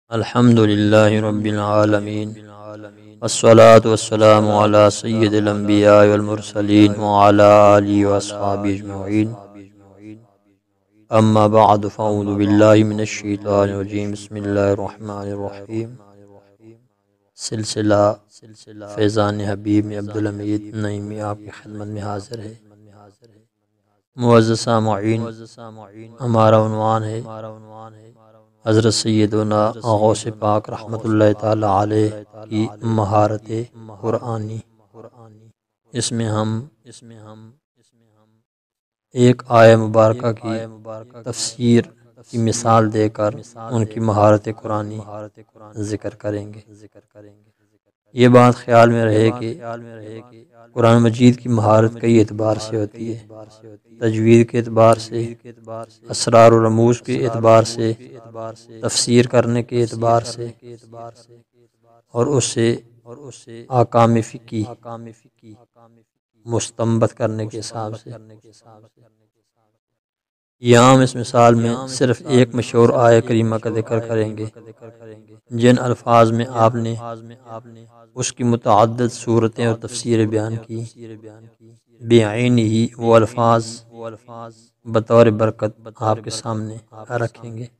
الحمد لله رب العالمين والصلاة والسلام على سيد الأنبياء والمرسلين وعلى آله وأصحابه أجمعين أما بعد فأعوذ بالله من الشيطان الرجيم بسم الله الرحمن الرحيم سلسلہ فیضان حبیب میں عبدالحمید نعیمی آپ کی خدمت میں حاضر ہے۔ معزز سامعین، ہمارا عنوان ہے حضرت سیدنا غوث پاک رحمۃ اللہ تعالی علیہ کی مہارت قرآنی۔ اس میں ہم ایک آیہ مبارکہ کی تفسیر کی مثال دے کر ان کی مہارت قرآنی ذکر کریں گے۔ یہ بات خیال میں رہے کہ قرآن مجید کی مہارت کئی اعتبار سے ہوتی ہے، تجوید کے اعتبار سے، اسرار و رموز کے اعتبار سے، تفسیر کرنے کے اعتبار سے، اور اس سے احکام فقہی مستنبط کرنے کے حساب سے۔ یہاں ہم اس مثال میں صرف ایک مشہور آیہ کریمہ کا ذکر کریں گے جن الفاظ میں آپ نے اس کی متعدد صورتیں اور تفسیریں بیان کی، بعینہ ہی وہ الفاظ بطور برکت آپ کے سامنے رکھیں گے۔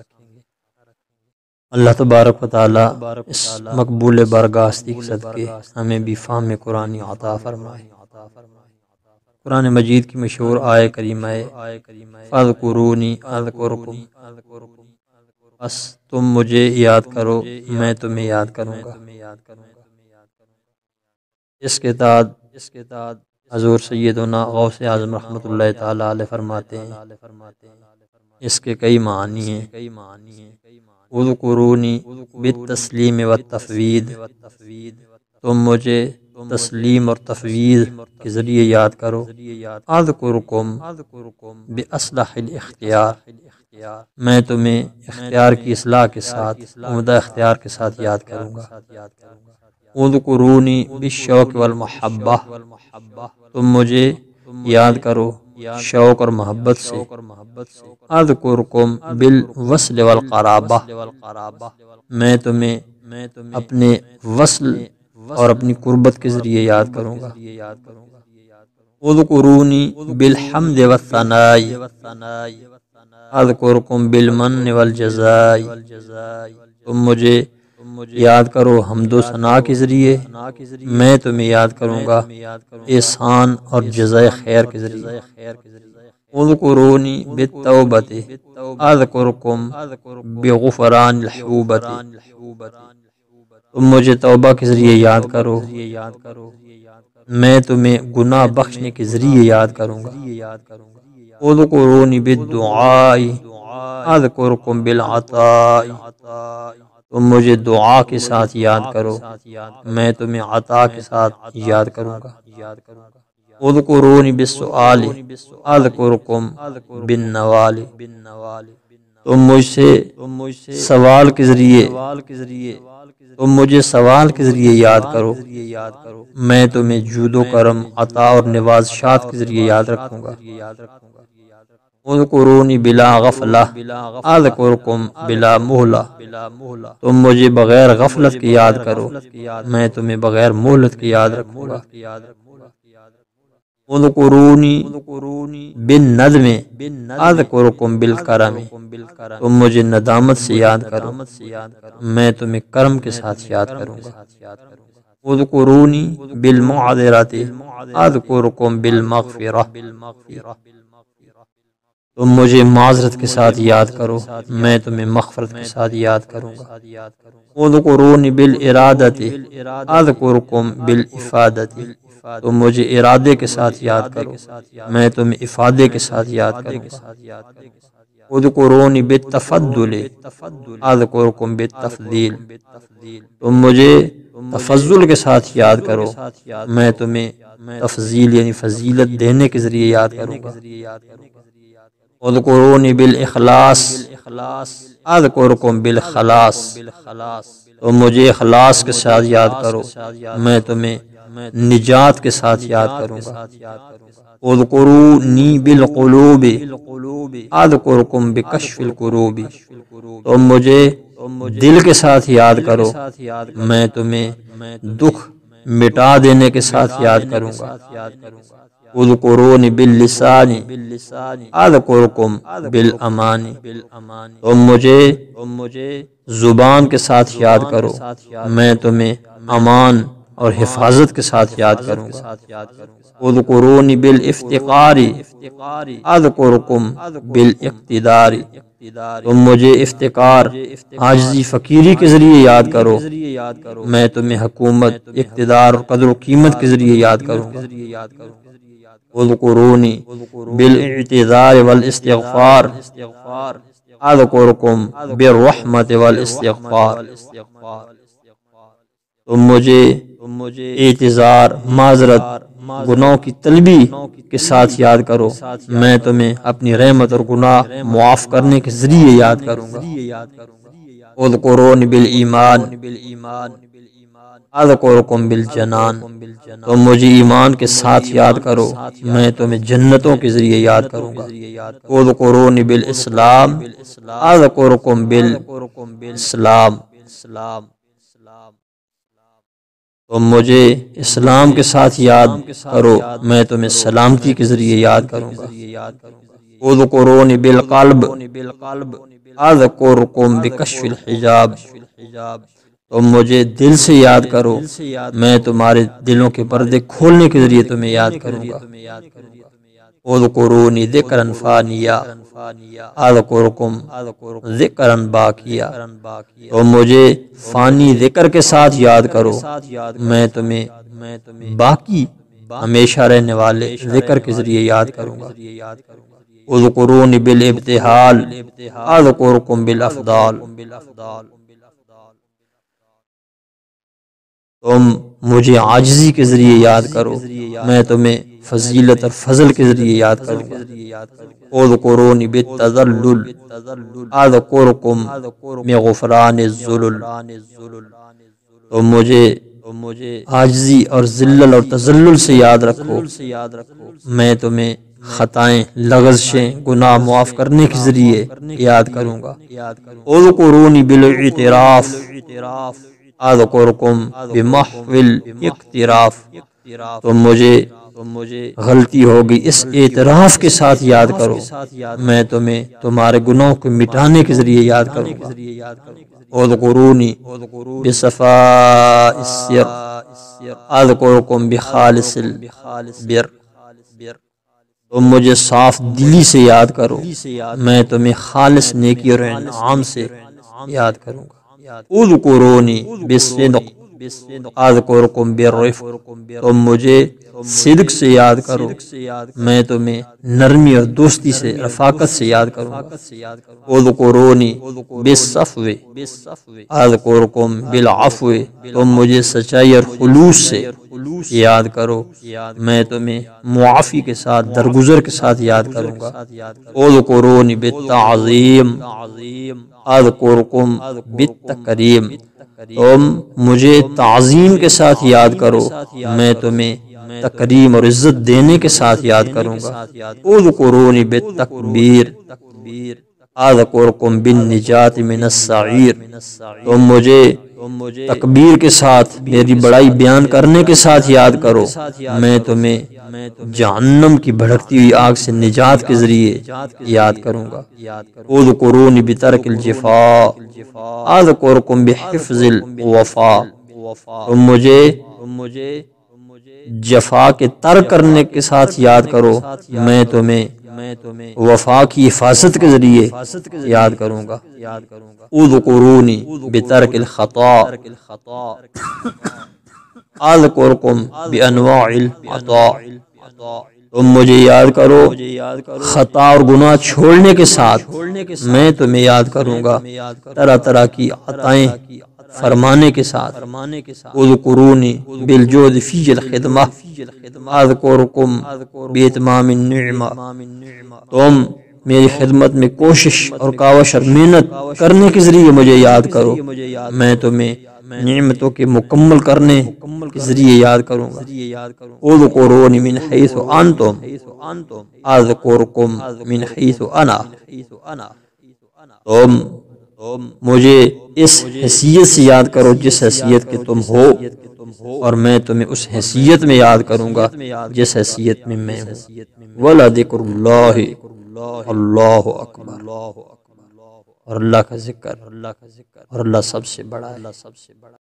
اللہ تبارک و تعالی اس مقبول برگاستی کے صدقے ہمیں بھی فہم قرآنی عطا فرمائے۔ قرآن مجید کی مشہور آیہ کریمہ ہے فاذکرونی اذکرکم، بس تم مجھے یاد کرو میں تمہیں یاد کروں گا۔ اس کے بعد حضور سیدنا غوث اعظم رحمۃ اللہ تعالی علیہ فرماتے ہیں اس کے کئی معنی ہیں۔ اذکرونی بالتسلیم والتفویض، تم مجھے تسلیم اور تفویض کے ذریعے یاد کرو۔ اذکرکم باصلح الاختیار، میں تمہیں اختیار کی اصلاح کے ساتھ، عمدہ اختیار کے ساتھ یاد کروں گا۔ اذکرونی بالشوق والمحبہ، تم مجھے یاد کرو شوق اور محبت سے۔ اذکرکم بالوصل والقرابہ، میں تمہیں اپنے وصل اور اپنی قربت کے ذریعے یاد کروں گا۔ اذکرونی بالحمد والثناء، اذکرکم بالمن والجزاء، تم مجھے یاد کرو حمد و ثناء کے ذریعے، میں تمہیں یاد کروں گا احسان اور جزائے خیر کے ذریعے۔ اذکرونی بالتوبۃ، اذکرکم بغفران الحوبۃ، تم مجھے توبہ کے ذریعے یاد کرو میں تمہیں گناہ بخشنے کے ذریعے یاد کروں گا۔ اذکرونی بالدعاء، اذکرکم بالعطاء، تم مجھے دعا کے ساتھ یاد کرو میں تمہیں عطا کے ساتھ یاد کروں گا۔ اذکرونی بالسؤال، اذکرکم بالنوال، تم مجھ سے سوال کے ذریعے، تم مجھے سوال کے ذریعے یاد کرو میں تمہیں جود و کرم، عطا اور نوازشات کے ذریعے یاد رکھوں گا۔ اذکرونی بلا غفلہ، اذکرکم بلا مہلہ، تم مجھے بغیر غفلت کے یاد کرو میں تمہیں بغیر مہلت کے یاد رکھوں گا۔ اذکرونی بالندم، اذکرکم بالکرم، تم مجھے ندامت سے یاد کرو میں تمہیں کرم کے ساتھ یاد کروں گا۔ اذکرونی بالمعذرۃ، اذکرکم بالمغفرہ، تم مجھے معذرت کے ساتھ یاد کرو میں تمہیں مغفرت کے ساتھ یاد کروں گا۔ اذکرونی بالارادۃ، اذکرکم بالافادۃ، تم مجھے ارادے کے ساتھ یاد کرو میں تمہیں افادے کے ساتھ یاد کروں گا۔ اذکرونی بالتفضل، اذکرکم بالتفضیل، تم مجھے تفضل کے ساتھ یاد کرو میں تمہیں تفضیل یعنی فضیلت دینے کے ذریعے یاد کروں گا۔ اذکرونی بالاخلاص، اذکرکم بالخلاص، تم مجھے اخلاص کے ساتھ یاد کرو میں تمہیں نجات کے ساتھ یاد کروں گا۔ اذکرونی بالقلوب، اذکرکم بکشف الکروب، تم مجھے دل کے ساتھ یاد کرو، میں تمہیں دکھ مٹا دینے کے ساتھ یاد کروں گا۔ اذکرونی باللسان اذکرکم بالامان، تم مجھے زبان کے ساتھ یاد کرو، میں تمہیں امان اور حفاظت کے ساتھ یاد کروں گا۔ اذکرونی بالافتقار اذکرکم بالاقتدار، تم مجھے افتقار، عاجزی، فقیری کے ذریعے یاد کرو، میں تمہیں حکومت، اقتدار اور قدر و قیمت کے ذریعے یاد کروں گا۔ اذکرونی بالاعتذار والاستغفار اذکرکم بالرحمت والاستغفار، تم مجھے اعتذار، معذرت، گناہوں کی طلبی کے ساتھ یاد کرو، میں تمہیں اپنی رحمت اور گناہ معاف کرنے کے ذریعے یاد کروں گا۔ اذکرونی بالایمان اذکرکم بالجنان، تم مجھے ایمان کے ساتھ یاد کرو، میں تمہیں جنتوں کے ذریعے یاد کروں گا۔ اذکرونی بالاسلام اذکرکم بالاسلام، تم مجھے اسلام کے ساتھ یاد کرو، میں تمہیں سلامتی کے ذریعے یاد کروں گا۔ اذکرونی بالقلب اذکرکم بکشف الحجاب، تم مجھے دل سے یاد کرو، میں تمہارے دلوں کے پردے کھولنے کے ذریعے تمہیں یاد کروں گا۔ اذکرونی ذکرا فانیا اذکرکم ذکرا باقیا، تم مجھے فانی ذکر کے ساتھ یاد کرو، میں تمہیں باقی ہمیشہ رہنے والے ذکر کے ذریعے یاد کروں گا۔ اذکرونی بالابتہال اذکرکم بالافضال، تم مجھے عاجزی کے ذریعے یاد کرو، میں تمہیں فضیلت اور فضل کے ذریعے یاد کروں گا۔ اذکرونی بالتذلل اذکرکم بغفران الذلل، تم مجھے عاجزی اور ذلل اور تذلل سے یاد رکھو، میں تمہیں خطائیں، لغزشیں، گناہ معاف کرنے کے ذریعے یاد کروں گا۔ اذکرونی بالاعتراف اذکرکم بمحو الاقتراف، تم مجھے غلطی ہوگی اس اعتراف کے ساتھ یاد کرو، میں تمہیں تمہارے گناہوں کو مٹانے کے ذریعے یاد کروں گا۔ اذکرونی بصفاء السر اذکرکم بخالص البر، تم مجھے صاف دلی سے یاد کرو، میں تمہیں خالص نیکی اور انعام سے یاد کروں گا۔ اذکرونی بالصدق اذکرکم بالرفق، تم مجھے صدق سے یاد کرو، میں تمہیں نرمی اور دوستی سے، رفاقت سے یاد کروں گا۔ اذکرونی بالصفو اذکرکم بالعفو، تم مجھے سچائی اور خلوص سے یاد کرو، میں تمہیں معافی کے ساتھ، درگزر کے ساتھ یاد کروں گا۔ اذکرونی بالتعظیم اذکرکم بالتکریم، تم مجھے تعظیم کے ساتھ یاد کرو، میں تمہیں تکریم اور عزت دینے کے ساتھ یاد کروں گا۔ اذکرونی بالتکبیر اذکرکم بالنجات من السعیر، تم مجھے تکبیر کے ساتھ، میری بڑائی بیان کرنے کے ساتھ یاد کرو، میں تمہیں جہنم کی بھڑکتی ہوئی آگ سے نجات کے ذریعے یاد کروں گا۔ اذکرونی بترک الجفاء اذکرکم بحفظ الوفاء، تم مجھے جفا کے ترک کرنے کے ساتھ یاد کرو، میں تمہیں وفا کی حفاظت کے ذریعے یاد کروں گا۔ اذکرونی بترک الخطا اذکرکم بانواع العطاء، تم مجھے یاد کرو خطا اور گناہ چھوڑنے کے ساتھ، میں تمہیں یاد کروں گا طرح طرح کی عطائیں فرمانے کے ساتھ۔ اذکرونی بالجود فی الخدمہ اذکرکم باتمام النعمہ، تم میری خدمت میں کوشش اور کاوش اور محنت کرنے کے ذریعے مجھے یاد کرو، میں تمہیں نعمتوں کے مکمل کرنے کے ذریعے یاد کروں گا۔ اذکرونی من حیث انتم اذکرکم من حیث انا، تم مجھے اس حیثیت سے یاد کرو جس حیثیت کے تم ہو، اور میں تمہیں اس حیثیت میں یاد کروں گا جس حیثیت میں میں ہوں۔ وَلَذِكْرُ اللَّهِ اللہ اکبر، اور اللہ کا ذکر اور اللہ سب سے بڑا ہے۔